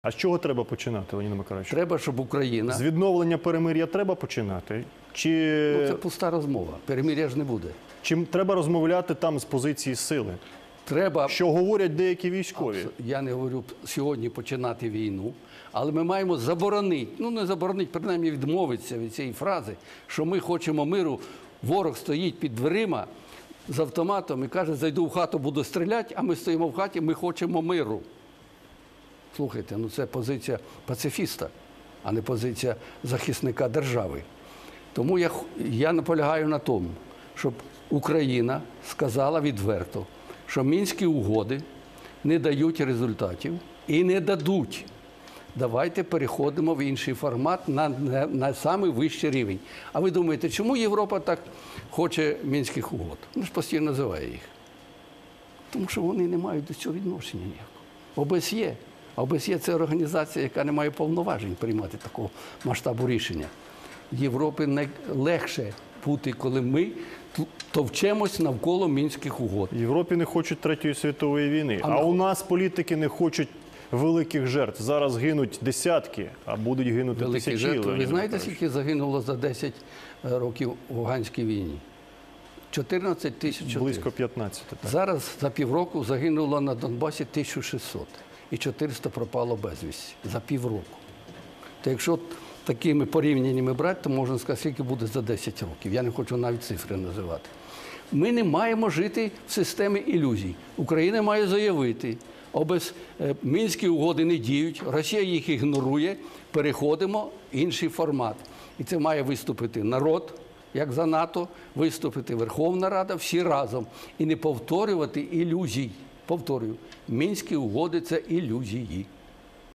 А з чого треба починати, Леонід Миколайович? Треба, щоб Україна... З відновлення перемир'я треба починати? Чи... Ну, це пуста розмова. Перемир'я ж не буде. Чи треба розмовляти там з позиції сили? Треба... Що говорять деякі військові? Я не говорю сьогодні починати війну, але ми маємо заборонити, ну не заборонити, принаймні відмовитися від цієї фрази, що ми хочемо миру, ворог стоїть під дверима з автоматом і каже, зайду в хату, буду стріляти, а ми стоїмо в хаті, ми хочемо миру. Слухайте, ну це позиція пацифіста, а не позиція захисника держави. Тому я наполягаю на тому, щоб Україна сказала відверто, що Мінські угоди не дають результатів і не дадуть. Давайте переходимо в інший формат на самий вищий рівень. А ви думаєте, чому Європа так хоче Мінських угод? Він ж постійно називає їх. Тому що вони не мають до цього відношення ніякого. ОБСЄ. А ОБСЄ – це організація, яка не має повноважень приймати такого масштабу рішення. Європі найлегше бути, коли ми товчемось навколо Мінських угод. В Європі не хочуть Третьої світової війни, а у нас політики не хочуть великих жертв. Зараз гинуть десятки, а будуть гинути тисячі. Жертви. Ви знаєте, скільки загинуло за 10 років в Афганській війні? 14 тисяч. Близько 15. Так. Зараз за півроку загинуло на Донбасі 1600. І 400 пропало безвісті за півроку. То якщо такими порівняннями брати, то можна сказати, скільки буде за 10 років. Я не хочу навіть цифри називати. Ми не маємо жити в системі ілюзій. Україна має заявити, Мінські угоди не діють, Росія їх ігнорує, переходимо в інший формат. І це має виступити народ, як за НАТО, виступити Верховна Рада, всі разом. І не повторювати ілюзій. Повторюю, Мінські угоди – це ілюзії.